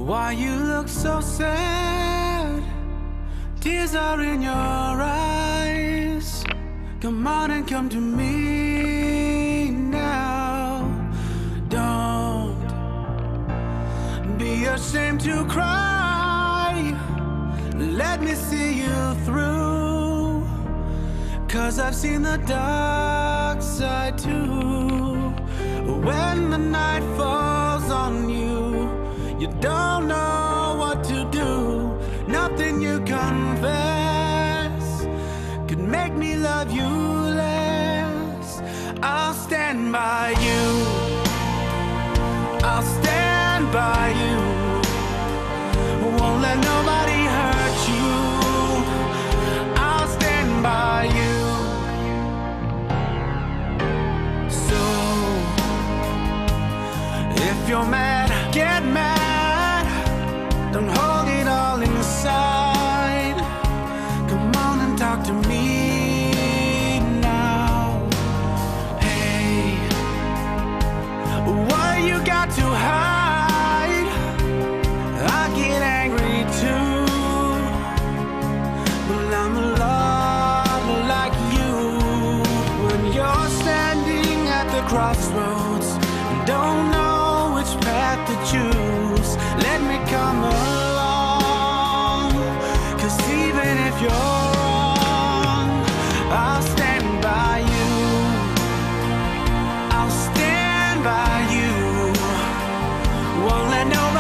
Why you look so sad? Tears are in your eyes. Come on and come to me now. Don't be ashamed to cry. Let me see you through. 'Cause I've seen the dark side too. When the night falls on you, you don't know what to do. Nothing you confess could make me love you less. I'll stand by you. I'll stand by you. Won't let nobody hurt you. I'll stand by you. So if you're mad, get mad. Don't hold it all inside. Come on and talk to me now. Hey, what you got to hide? I get angry too. Well, I'm a lot like you. When you're standing at the crossroads and don't know which path to choose, let me come along. 'Cause even if you're wrong, I'll stand by you. I'll stand by you. Won't let nobody